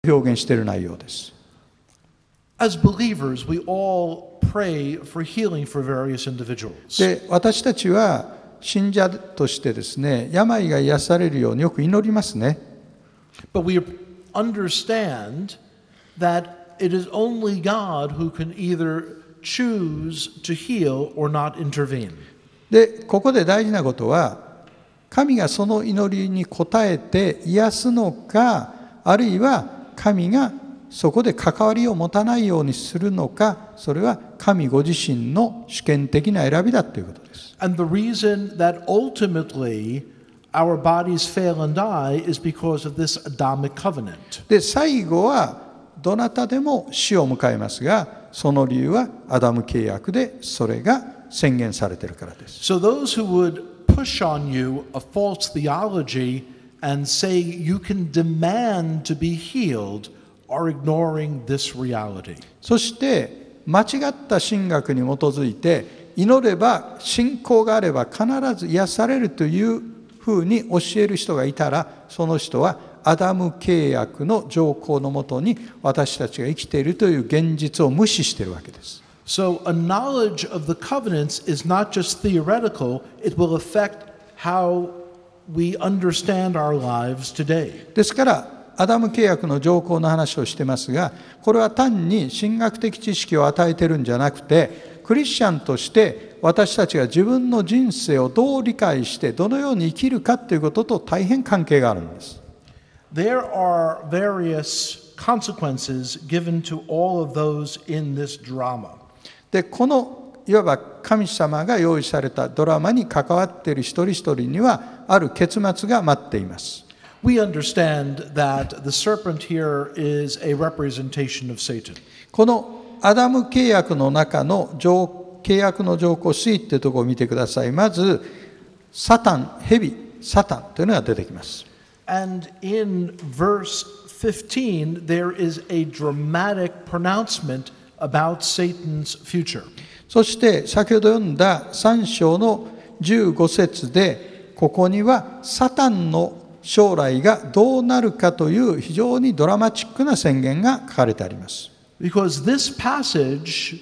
表現している内容です。 As believers, we all pray for healing for various individuals. で、私たちは信者としてですね、病が癒されるようによく祈りますね。 But we understand that it is only God who can either choose to heal or not intervene. で、ここで大事なことは、神がその祈りに応えて癒すのか、あるいは神がそこで関わりを持たないようにするのか、それは神ご自身の主権的な選びだということです。 And the reason that ultimately our bodies fail and die is because of this Adamic covenant. で、最後はどなたでも死を迎えますが、その理由はアダム契約でそれが宣言されているからです。 So those who would push on you a false theology and say you can demand to be healed are ignoring this reality. そして間違った神学に基づいて祈れば信仰があれば必ず癒されるというふうに教える人がいたら、その人はアダム契約の条項のもとに私たちが生きているという現実を無視しているわけです。 So a knowledge of the covenants is not just theoretical, it will affect how we understand our lives today. ですからアダム契約の条項の話をしてますが、これは単に神学的知識を与えているんじゃなくて、クリスチャンとして私たちが自分の人生をどう理解してどのように生きるかということと大変関係があるんです。 There are various consequences given to all of those in this drama. で、このいわば神様が用意されたドラマに関わっている一人一人にはある結末が待っています。 We understand that the serpent here is a representation of Satan. このアダム契約の中の契約の条項 C っていうところを見てください。まずサタン、サタンというのが出てきます。 And in verse 15 there is a dramatic pronouncement about Satan's future. そして先ほど読んだ3章の15節で、ここにはサタンの将来がどうなるかという非常にドラマチックな宣言が書かれてあります。 Because this passage,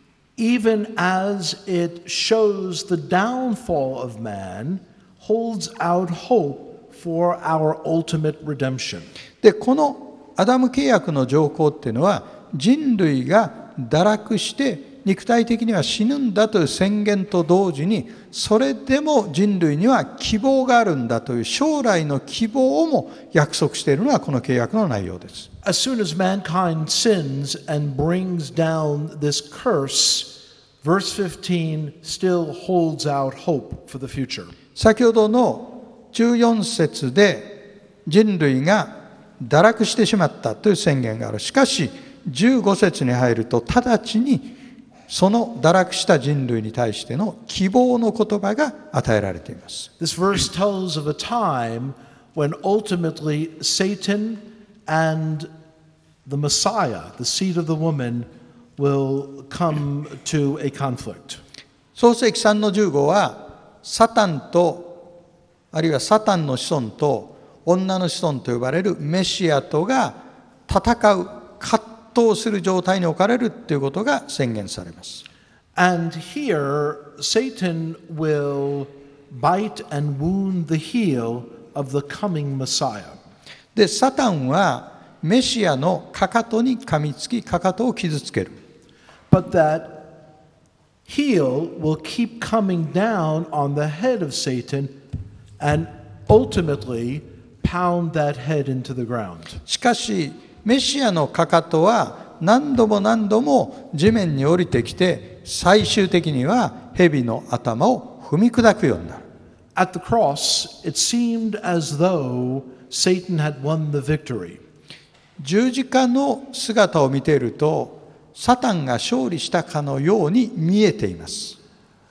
even as it shows the downfall of man, holds out hope for our ultimate redemption. で、このアダム契約の条項っていうのは、人類が堕落して肉体的には死ぬんだという宣言と同時に、それでも人類には希望があるんだという将来の希望をも約束しているのがこの契約の内容です。 As soon as mankind sins and brings down this curse, verse 15 still holds out hope for the future. 先ほどの14節で人類が堕落してしまったという宣言がある。しかし15節に入ると直ちにその堕落した人類に対しての希望の言葉が与えられています。 This verse tells of a time when ultimately Satan and the Messiah, the seed of the woman, will come to a conflict. 創世記3の15はサタンと、あるいはサタンの子孫と女の子孫と呼ばれるメシアとが戦う、葛藤する状態に置かれるということが宣言されます。 And here, Satan will bite and wound the heel of the coming Messiah. で、サタンはメシアのかかとに噛みつき、かかとを傷つける。 But that heel will keep coming down on the head of Satan and ultimately pound that head into the ground. しかし、メシアのかかとは何度も何度も地面に降りてきて、最終的には蛇の頭を踏み砕くようになる。 At the cross, it seemed as though Satan had won the victory. 十字架の姿を見ていると、サタンが勝利したかのように見えています。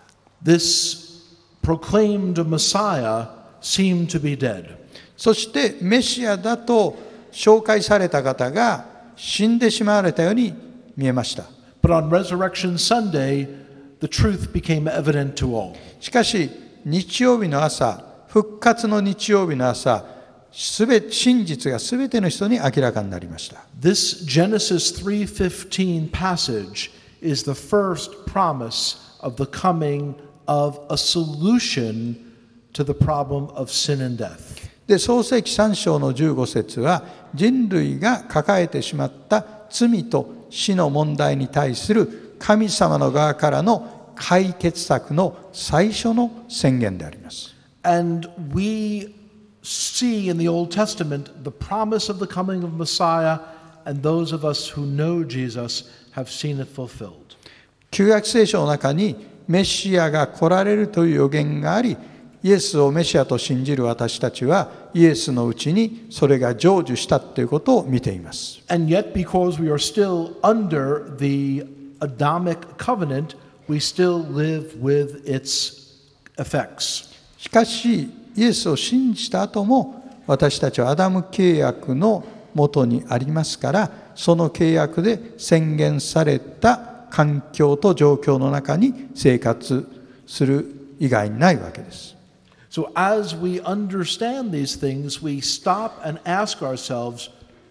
This proclaimed Messiah seemed to be dead. そしてメシアだと紹介された方が死んでしまわれたように見えました。 But on Resurrection Sunday, the truth became evident to all. しかし日曜日の朝、復活の日曜日の朝、 真実がすべての人に明らかになりました。 This Genesis 3:15 passage is the first promise of the coming of a solution to the problem of sin and death. で、創世記3章の15節は、人類が抱えてしまった罪と死の問題に対する神様の側からの解決策の最初の宣言であります。 And we see in the Old Testament the promise of the coming of Messiah, and those of us who know Jesus have seen it fulfilled. 旧約聖書の中にメシアが来られるという予言があり、イエスをメシアと信じる私たちはイエスのうちにそれが成就したということを見ています。 And yet, because we are still under the Adamic covenant, we still live with its effects. しかし、イエスを信じた後も私たちはアダム契約のもとにありますから、その契約で宣言された環境と状況の中に生活する以外にないわけです。 So as we understand these things, we stop and ask ourselves,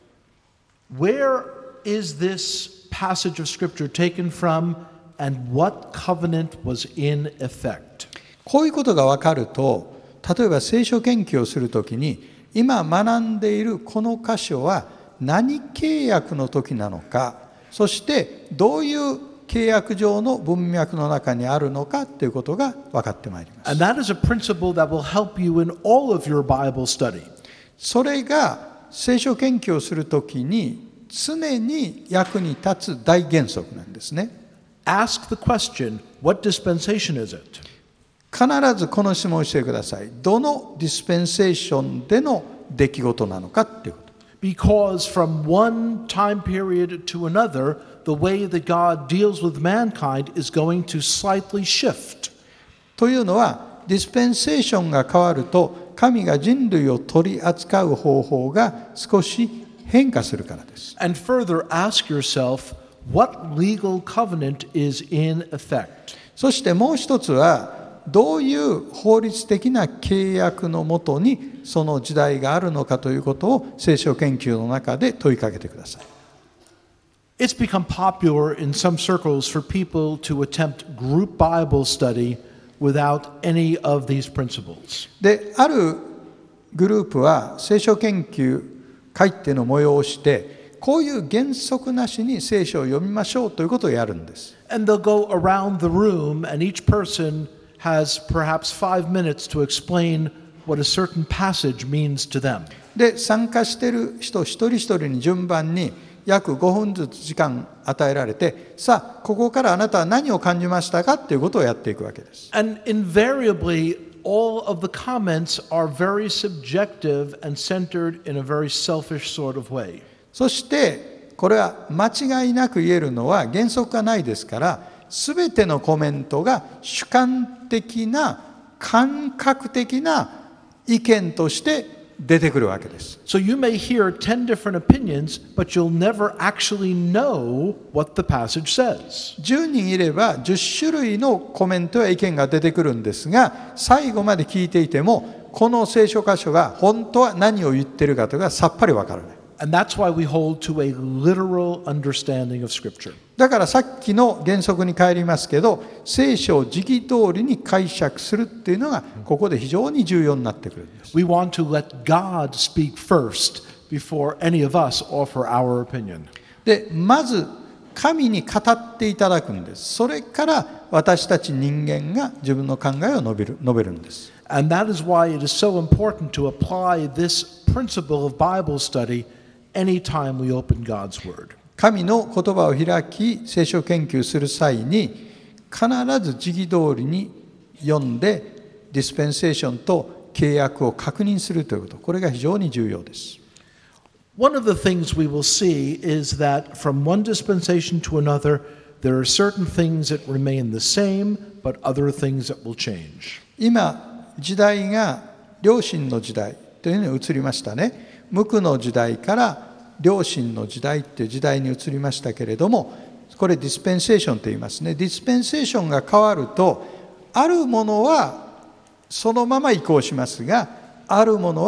where is this passage of Scripture taken from, and what covenant was in effect? こういうことが分かると、例えば聖書研究をするときに、今学んでいるこの箇所は何契約の時なのか、そしてどういう契約上の文脈の中にあるのかということが分かってまいります。 And that is a principle that will help you in all of your Bible study. それが聖書研究をするときに常に役に立つ大原則なんですね。 Ask the question, what dispensation is it? 必ずこの質問をしてください。どのディスペンセーションでの出来事なのかっていうこと。 Because from one time period to another, the way that God deals with mankind is going to slightly shift. というのは、ディスペンセーションが変わると、神が人類を取り扱う方法が少し変化するからです。 And further, ask yourself, what legal covenant is in effect? そしてもう一つは、どういう法律的な契約のもとにその時代があるのかということを聖書研究の中で問いかけてください。 It's become popular in some circles for people to attempt group Bible study without any of these principles. で、あるグループは聖書研究会っていうのを催して、こういう原則なしに聖書を読みましょうということをやるんです。 And they'll go around the room, and each person has perhaps 5 minutes to explain what a certain passage means to them. で、参加している人一人一人に順番に約5分ずつ時間与えられて、さあ、ここからあなたは何を感じましたかということをやっていくわけです。 And invariably, all of the comments are very subjective and centered in a very selfish sort of way. そして、これは間違いなく言えるのは原則がないですから、すべてのコメントが主観的な、感覚的な意見として出てくるわけです。 So you may hear 10 different opinions, but you'll never actually know what the passage says. 10人いれば10種類のコメントや意見が出てくるんですが、最後まで聞いていても、この聖書箇所が本当は何を言っているかというのがさっぱりわからない。 And that's why we hold to a literal understanding of Scripture. だからさっきの原則に帰りますけど、聖書を時期通りに解釈するっていうのがここで非常に重要になってくるんです。 We want to let God speak first before any of us offer our opinion. で、まず神に語っていただくんです。それから私たち人間が自分の考えを述べるんです。 And that is why it is so important to apply this principle of Bible study anytime we open God's Word. 神の言葉を開き、聖書研究する際に、必ず時期通りに読んで、ディスペンセーションと契約を確認するということ、これが非常に重要です。 One of the things we will see is that from one dispensation to another, there are certain things that remain the same, but other things that will change. 今、時代が良心の時代というのに移りましたね。無垢の時代から良心の時代っていう時代に移りましたけれども、これディスペンセーションと言いますね。ディスペンセーションが変わると、あるものはそのまま移行しますが、あるものは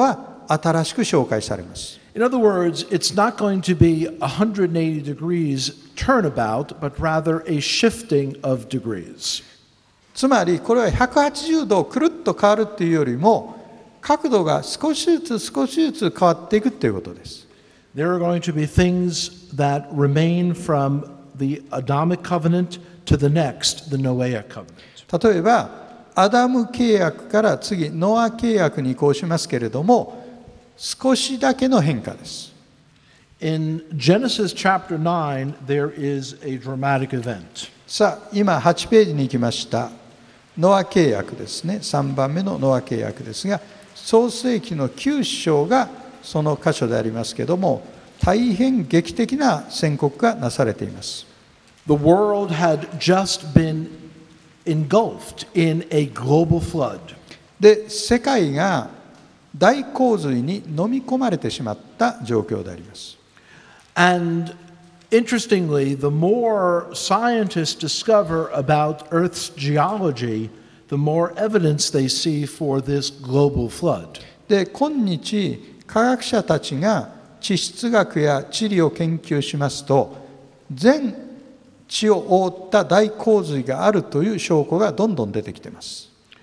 新しく紹介されます。 In other words, it's not going to be 180 degrees turnabout, but rather a shifting of degrees. つまりこれは180度くるっと変わるというよりも、角度が少しずつ変わっていくということです。 There are going to be things that remain from the Adamic covenant to the next, the Noahic covenant. 例えばアダム契約から次ノア契約に移行しますけれども、少しだけの変化です。 In Genesis chapter 9, there is a dramatic event. さあ今8ページに行きました。ノア契約ですね。3番目のノア契約ですが、創世記の9章がその箇所でありますけれども、大変劇的な宣告がなされています。 The world had just been engulfed in a global flood. で、世界が大洪水に飲み込まれてしまった状況であります。 And interestingly, the more scientists discover about Earth's geology, the more evidence they see for this global flood. で、今日科学者たちが地質学や地理を研究しますと、全地を覆った大洪水があるという証拠がどんどん出てきています。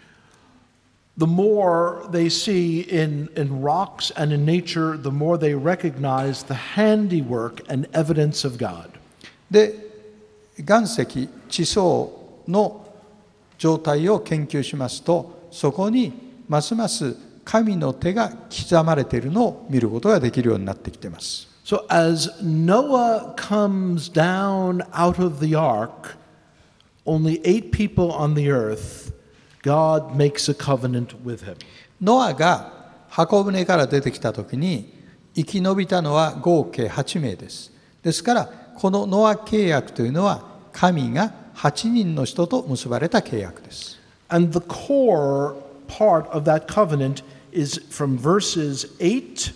The more they see in rocks and in nature, the more they recognize the handiwork and evidence of God. で、岩石、地層の状態を研究しますと、そこにますます神の手が刻まれているのを見ることができるようになってきています。 So as Noah comes down out of the ark, only 8 people on the earth, God makes a covenant with him. ノアが箱舟から出てきたときに生き延びたのは合計8名です。ですからこのノア契約というのは神が8人の人と結ばれた契約です。 And the core part of that covenant is from verses 8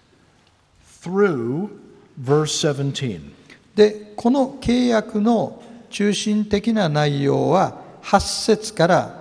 through verse 17. で、この契約の中心的な内容は8節から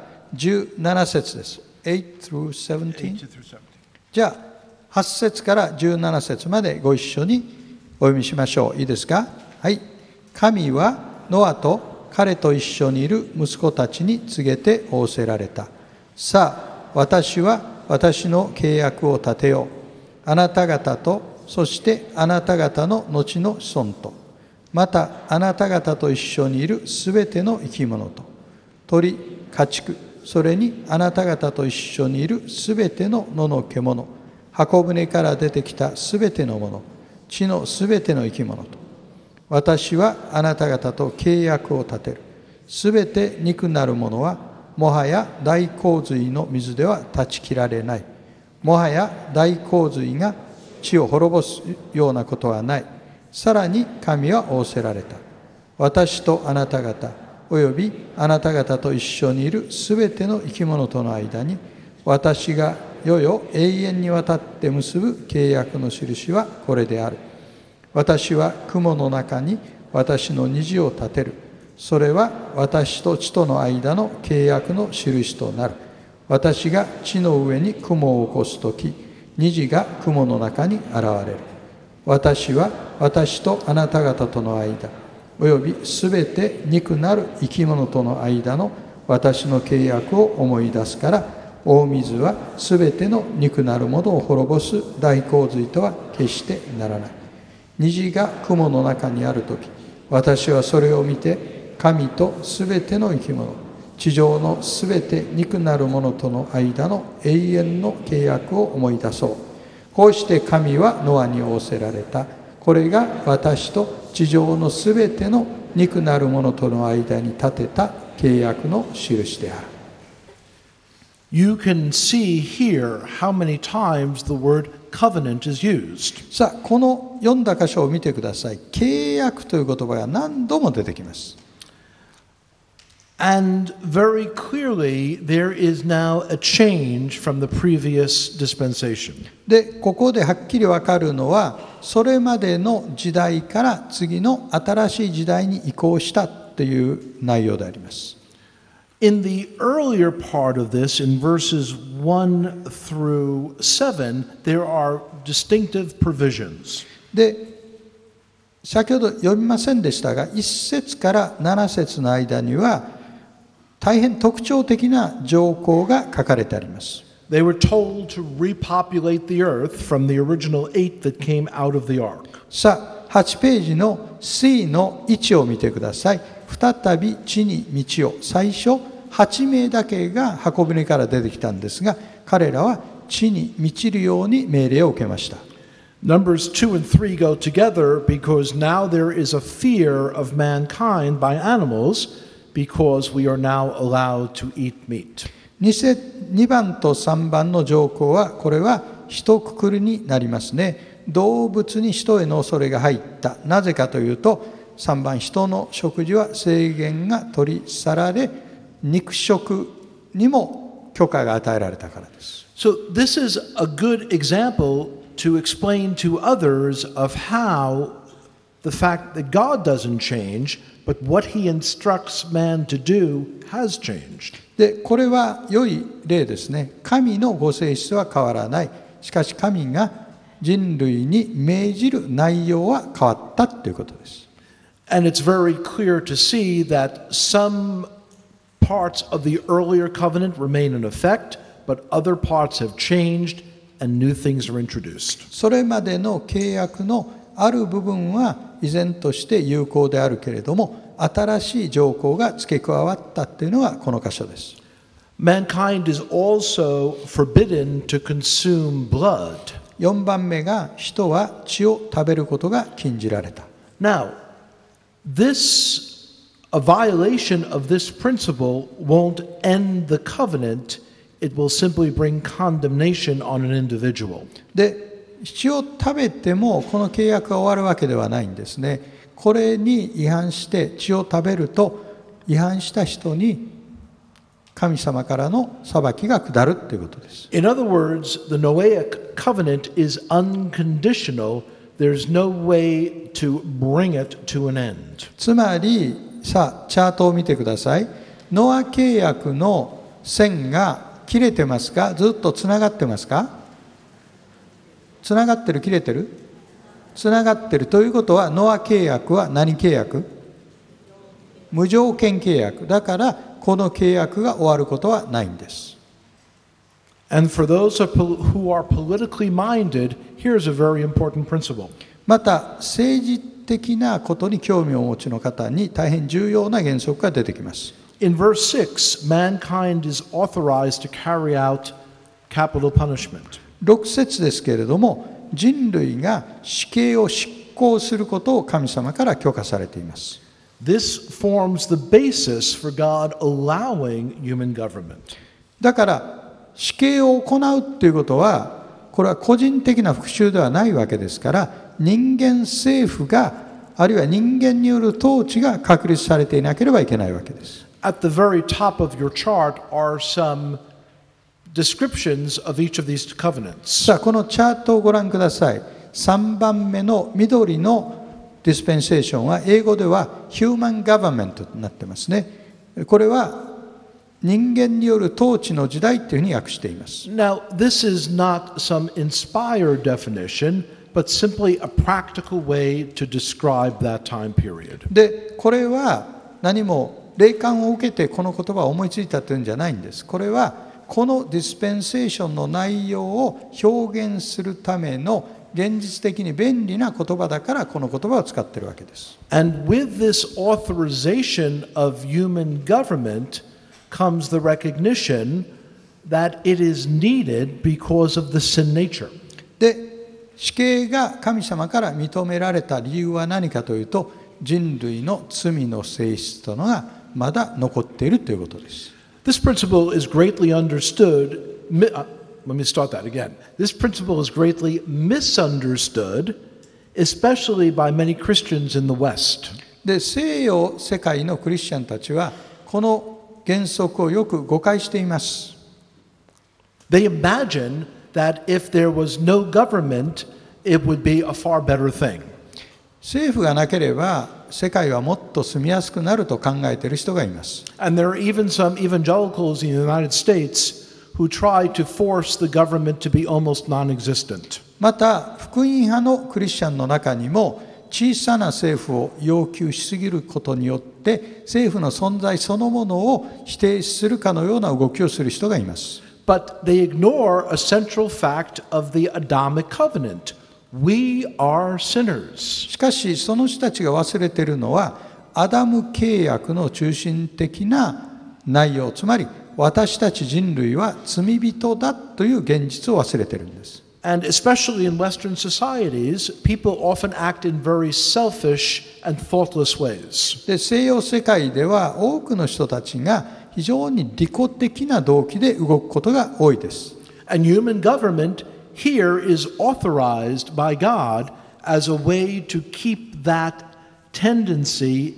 17節です。8 through 17。じゃあ8節から17節までご一緒にお読みしましょう。いいですか？はい。神はノアと彼と一緒にいる息子たちに告げて仰せられた。さあ、私は私の契約を立てよう。あなた方と、そしてあなた方の後の子孫と、またあなた方と一緒にいるすべての生き物と、鳥、家畜、それにあなた方と一緒にいるすべての野の獣、箱舟から出てきたすべてのもの、地のすべての生き物と、私はあなた方と契約を立てる。すべて肉なるものは、もはや大洪水の水では断ち切られない。もはや大洪水が地を滅ぼすようなことはない。さらに神は仰せられた。私とあなた方、およびあなた方と一緒にいるすべての生き物との間に、私が世々永遠にわたって結ぶ契約の印はこれである。私は雲の中に私の虹を立てる。それは私と地との間の契約の印となる。私が地の上に雲を起こすとき、虹が雲の中に現れる。私は私とあなた方との間、およびすべて肉なる生き物との間の私の契約を思い出すから、大水はすべての肉なるものを滅ぼす大洪水とは決してならない。虹が雲の中にあるとき、私はそれを見て、神とすべての生き物、地上のすべて肉なるものとの間の永遠の契約を思い出そう。こうして神はノアに仰せられた。これが私と地上のすべての肉なるものとの間に立てた契約の印である。 You can see here how many times the word covenant is used. さあ、この読んだ箇所を見てください。契約という言葉が何度も出てきます。 And very clearly, there is now a change from the previous dispensation. で、ここではっきりわかるのは、それまでの時代から次の新しい時代に移行したという内容であります。 In the earlier part of this, in verses 1 through 7, there are distinctive provisions. で、先ほど読みませんでしたが、1節から7節の間には大変特徴的な条項が書かれてあります。 They were told to repopulate the earth from the original 8 that came out of the ark. さあ、8ページの C の1を見てください。再び地に道を。最初、8名だけが箱舟から出てきたんですが、彼らは地に満ちるように命令を受けました。 Numbers 2 and 3 go together because now there is a fear of mankind by animals because we are now allowed to eat meat. 2番と3番の条項は、これは一括りになりますね。動物に人への恐れが入った。なぜかというと、3番、人の食事は制限が取り去られ、肉食にも許可が与えられたからです。 So this is a good example to explain to others of how the fact that God doesn't change, but what he instructs man to do has changed. で、これは良い例ですね。神のご性質は変わらない。しかし神が人類に命じる内容は変わったということです。 And it's very clear to see that some parts of the earlier covenant remain in effect, but other parts have changed and new things are introduced. それまでの契約のある部分は依然として有効であるけれども、新しい条項が付け加わったというのがこの箇所です。 Mankind is also forbidden to consume blood. 4番目が人は血を食べることが禁じられた。 Now, a violation of this principle won't end the covenant. It will simply bring condemnation on an individual. で、血を食べてもこの契約が終わるわけではないんですね。これに違反して血を食べると、違反した人に神様からの裁きが下るということです。 In other words, the Noahic covenant is unconditional. There's no way to bring it to an end. つまり、さあ、チャートを見てください。ノア契約の線が切れてますか？ずっとつながってますか？つながってる？切れてる？つながってるということは、ノア契約は何契約？無条件契約。だから、この契約が終わることはないんです。 And for those who are politically minded, here's a very important principle. また、政治的なことに興味をお持ちの方に大変重要な原則が出てきます。 In verse 6, mankind is authorized to carry out capital punishment. 6節ですけれども、人類が死刑を執行することを神様から許可されています。 This forms the basis for God allowing human government. だから、死刑を行うということは、これは個人的な復讐ではないわけですから、人間政府が、あるいは人間による統治が確立されていなければいけないわけです。 At the very top of your chart are some descriptions of each of these covenants. さあ、このチャートをご覧ください。3番目の緑のディスペンセーションは、英語ではヒューマンガバメントとなってますね。これは人間による統治の時代というふうに訳しています。 Now, this is not some inspired definition, but simply a practical way to describe that time period. で、これは何も霊感を受けてこの言葉を思いついたというんじゃないんです。これはこのディスペンセーションの内容を表現するための現実的に便利な言葉だからこの言葉を使っているわけです。 And with this authorization of human government comes the recognition that it is needed because of the sin nature. で、死刑が神様から認められた理由は何かというと、人類の罪の性質というのがまだ残っているということです。 This principle is greatly understood. Let me start that again. This principle is greatly misunderstood, especially by many Christians in the West. で、西洋世界のクリスチャンたちはこの原則をよく誤解しています。 They imagine that if there was no government, it would be a far better thing. 政府がなければ世界はもっと住みやすくなると考えている人がいます。 And there are even some evangelicals in the United States who try to force the government to be almost non-existent. また福音派のクリスチャンの中にも小さな政府を要求しすぎることによって政府の存在そのものを否定するかのような動きをする人がいます。 But they ignore a central fact of the Adamic covenant. We are sinners. しかしその人たちが忘れているのはアダム契約の中心的な内容、つまり私たち人類は罪人だという現実を忘れているんです。 And especially in Western societies, people often act in very selfish and thoughtless ways. で、西洋世界では多くの人たちが非常に利己的な動機で動くことが多いです。 And human government here is authorized by God as a way to keep that tendency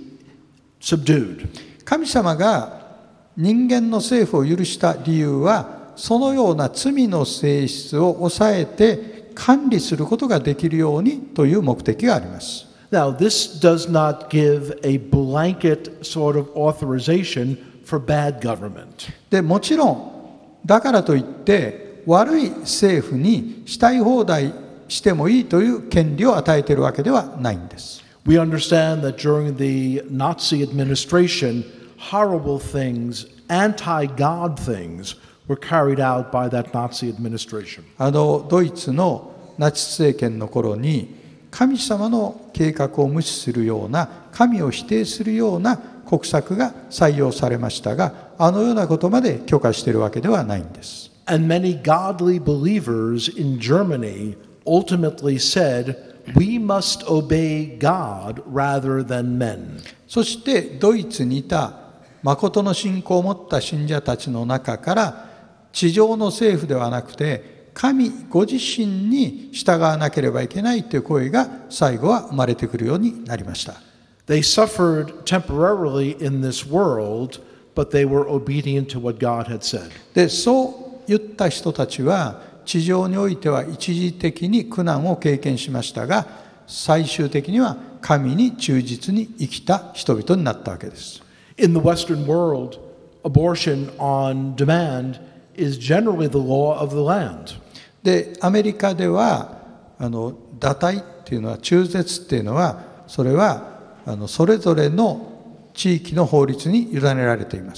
subdued. 神様が人間の政府を許した理由は、そのような罪の性質を抑えて管理することができるようにという目的があります。 Now, this does not give a blanket sort of authorization for bad government. で、もちろん、だからといって悪い政府にしたい放題してもいいという権利を与えているわけではないんです。 We understand that during the Nazi administration, horrible things, anti-God things, were carried out by that Nazi administration. ドイツのナチス政権の頃に神様の計画を無視するような、神を否定するような国策が採用されましたが、あのようなことまで許可しているわけではないんです。 And many godly believers in Germany ultimately said, we must obey God rather than men. そしてドイツにいた誠の信仰を持った信者たちの中から、地上の政府ではなくて神ご自身に従わなければいけないという声が最後は生まれてくるようになりました。 They suffered temporarily in this world, but they were obedient to what God had said. で、そう言った人たちは地上においては一時的に苦難を経験しましたが、最終的には神に忠実に生きた人々になったわけです。 In the Western world, abortion on demand is generally the law of the land. で、アメリカでは堕胎っていうのは、中絶っていうのは、それはそれぞれの地域の法律に委ねられています。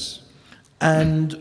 And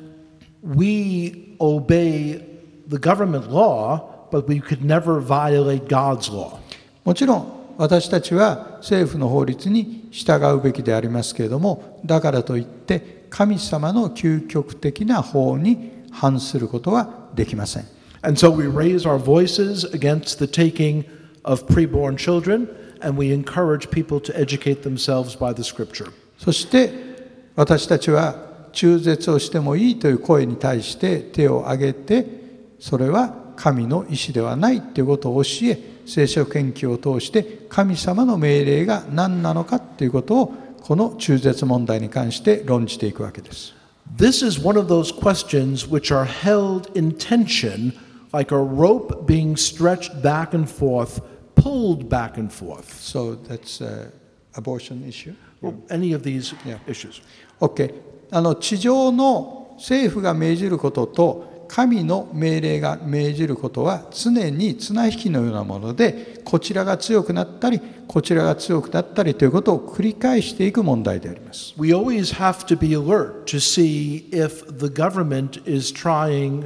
we obey the government law, but we could never violate God's law. もちろん私たちは政府の法律に従うべきでありますけれども、だからといって神様の究極的な法に反することはできません。 And so we raise our voices against the taking of preborn children, and we encourage people to educate themselves by the scripture. そして私たちは中絶をしてもいいという声に対して手を挙げて、それは神の意志ではないということを教え、聖書研究を通して神様の命令が何なのかということをこの中絶問題に関して論じていくわけです。 This is one of those questions which are held in tension, like a rope being stretched back and forth, pulled back and forth. So that's an abortion issue? Or any of these issues. OK。地上の政府が命じることと神の命令が命じることは常に綱引きのようなもので、こちらが強くなったりこちらが強くなったりということを繰り返していく問題であります。 We always have to be alert to see if the government is trying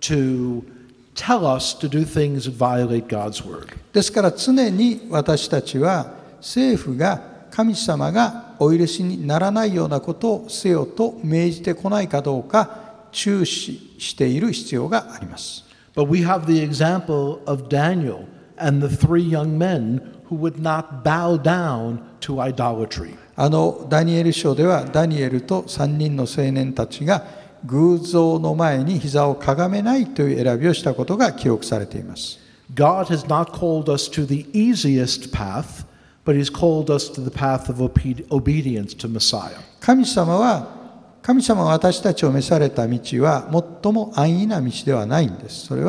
to tell us to do things that violate God's word. ですから常に私たちは政府が神様がお許しにならないようなことをせよと命じてこないかどうか注視している必要があります。 But we have the example of Daniel and the three young men who would not bow down to idolatry. ダニエル書ではダニエルと3人の青年たちが偶像の前に膝をかがめないという選びをしたことが記録されています。 God has not called us to the easiest path, but He's called us to the path of obedience to Messiah. 神様が私たちを召された道は最も安易な道ではないんです。それは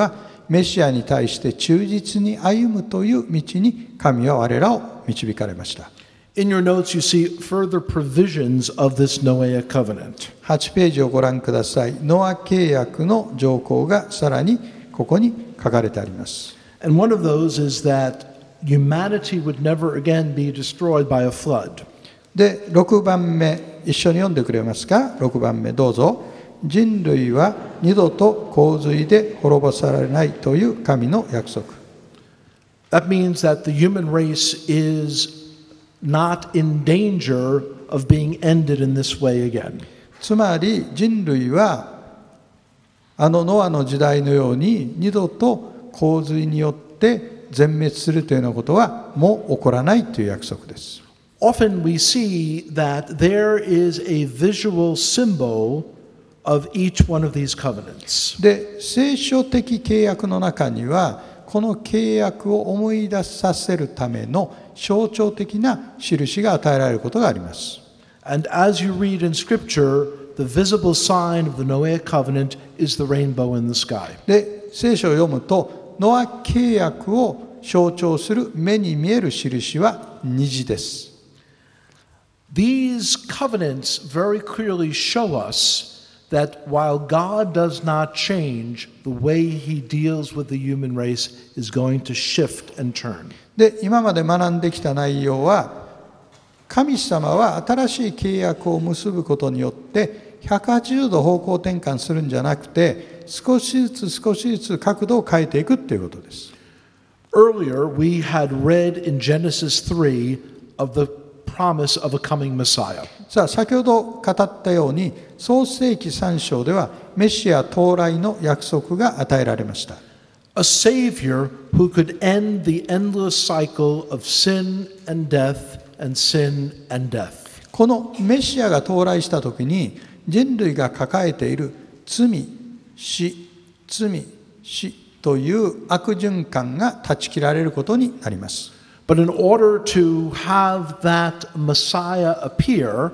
メシアに対して忠実に歩むという道に神は我らを導かれました。 In your notes, you see further provisions of this Noahic covenant. 8ページをご覧ください。ノア契約の条項がさらにここに書かれてあります。 And one of those is that humanity would never again be destroyed by a flood. で、6番目、一緒に読んでくれますか。6番目どうぞ。人類は二度と洪水で滅ぼされないという神の約束。 That means that the human race is not in danger of being ended in this way again. つまり人類はノアの時代のように二度と洪水によって全滅するというようなことはもう起こらないという約束です。 Often we see that there is a visual symbol of each one of these covenants. で、聖書的契約の中にはこの契約を思い出させるための象徴的な印が与えられることがあります。 And as you read in Scripture, the visible sign of the Noahic covenant is the rainbow in the sky. で、聖書を読むとノア契約を象徴する目に見える印は虹です。 These covenants very clearly show us that while God does not change, the way he deals with the human race is going to shift and turn. で、今まで学んできた内容は、神様は新しい契約を結ぶことによって180度方向転換するんじゃなくて、少しずつ角度を変えていくということです。 Earlier, we had read in Genesis 3 of the promise of a coming Messiah. さあ、先ほど語ったように、創世記3章ではメシア到来の約束が与えられました。 A Savior who could end the endless cycle of sin and death and sin and death. このメシアが到来したときに、人類が抱えている罪、死という悪循環が断ち切られることになります。 But in order to have that Messiah appear,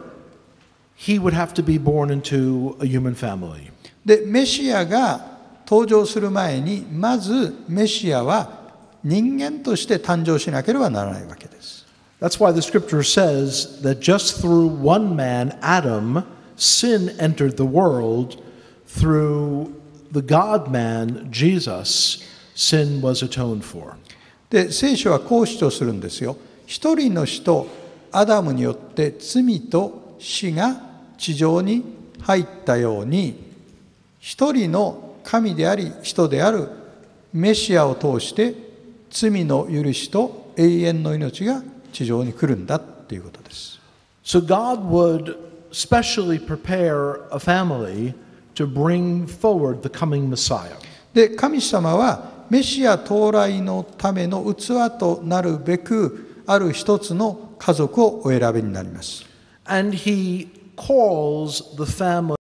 he would have to be born into a human family. で、メシアが登場する前に、まずメシアは人間として誕生しなければならないわけです。 That's why the scripture says that just through one man, Adam, sin entered the world. Through the God-man, Jesus, sin was atoned for. で、聖書はこう主張するんですよ。一人の人、アダムによって罪と死が地上に入ったように、一人の神であり人であるメシアを通して罪の許しと永遠の命が地上に来るんだっていうことです。 So God would specially prepare a family to bring forward the coming Messiah. で、神様はメシア到来のための器となるべく、ある一つの家族をお選びになります。 And he calls the family